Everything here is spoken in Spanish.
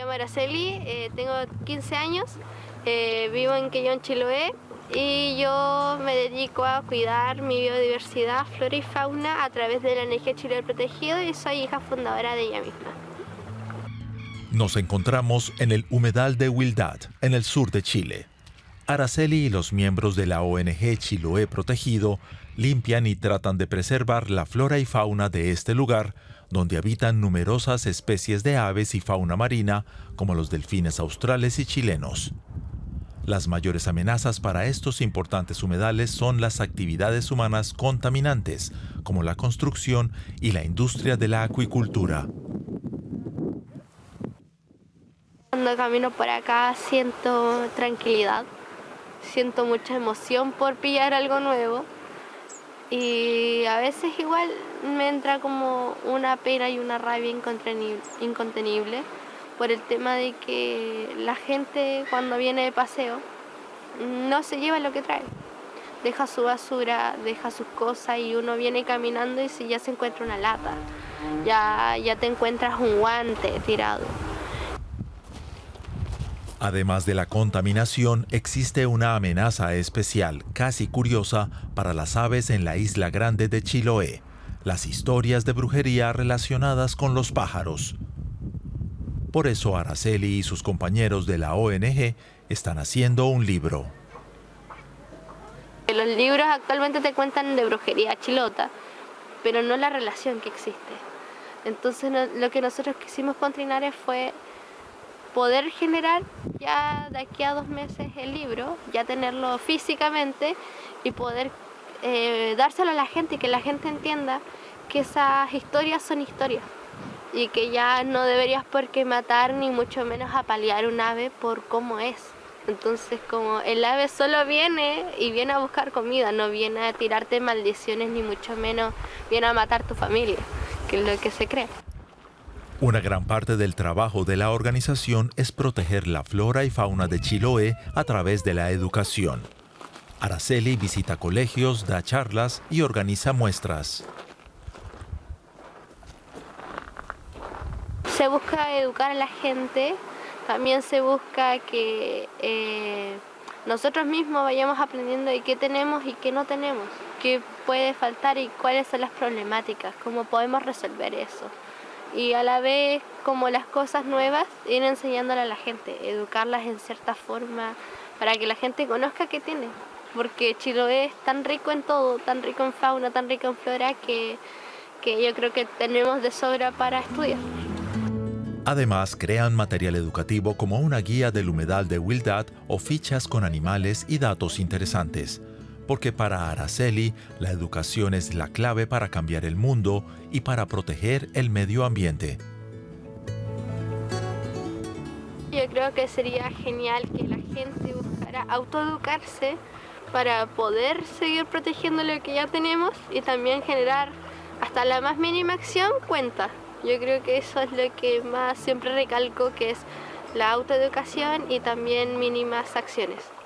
llamo Araceli, tengo 15 años, vivo en Quellón, Chiloé, y yo me dedico a cuidar mi biodiversidad, flora y fauna a través de la ONG Chiloé Protegido y soy hija fundadora de ella misma. Nos encontramos en el humedal de Huildad, en el sur de Chile. Araceli y los miembros de la ONG Chiloé Protegido limpian y tratan de preservar la flora y fauna de este lugar, donde habitan numerosas especies de aves y fauna marina, como los delfines australes y chilenos. Las mayores amenazas para estos importantes humedales son las actividades humanas contaminantes, como la construcción y la industria de la acuicultura. Cuando camino por acá siento tranquilidad, siento mucha emoción por pillar algo nuevo y a veces igual me entra como una pena y una rabia incontenible por el tema de que la gente cuando viene de paseo no se lleva lo que trae. Deja su basura, deja sus cosas y uno viene caminando y si ya se encuentra una lata, ya te encuentras un guante tirado. Además de la contaminación, existe una amenaza especial, casi curiosa, para las aves en la isla grande de Chiloé: las historias de brujería relacionadas con los pájaros. Por eso Araceli y sus compañeros de la ONG están haciendo un libro. Los libros actualmente te cuentan de brujería chilota, pero no la relación que existe. Entonces lo que nosotros quisimos con Trinares fue poder generar ya de aquí a 2 meses el libro, ya tenerlo físicamente y poder dárselo a la gente y que la gente entienda que esas historias son historias y que ya no deberías por qué matar ni mucho menos apalear un ave por cómo es. Entonces como el ave solo viene y viene a buscar comida, no viene a tirarte maldiciones ni mucho menos viene a matar tu familia, que es lo que se cree. Una gran parte del trabajo de la organización es proteger la flora y fauna de Chiloé a través de la educación. Araceli visita colegios, da charlas y organiza muestras. Se busca educar a la gente, también se busca que nosotros mismos vayamos aprendiendo de qué tenemos y qué no tenemos, qué puede faltar y cuáles son las problemáticas, cómo podemos resolver eso. Y a la vez, como las cosas nuevas, ir enseñándole a la gente, educarlas en cierta forma para que la gente conozca qué tiene. Porque Chiloé es tan rico en todo, tan rico en fauna, tan rico en flora, que yo creo que tenemos de sobra para estudiar. Además, crean material educativo como una guía del humedal de Huildad o fichas con animales y datos interesantes. Porque para Araceli, la educación es la clave para cambiar el mundo y para proteger el medio ambiente. Yo creo que sería genial que la gente buscara autoeducarse para poder seguir protegiendo lo que ya tenemos y también generar hasta la más mínima acción cuenta. Yo creo que eso es lo que más siempre recalco, que es la autoeducación y también mínimas acciones.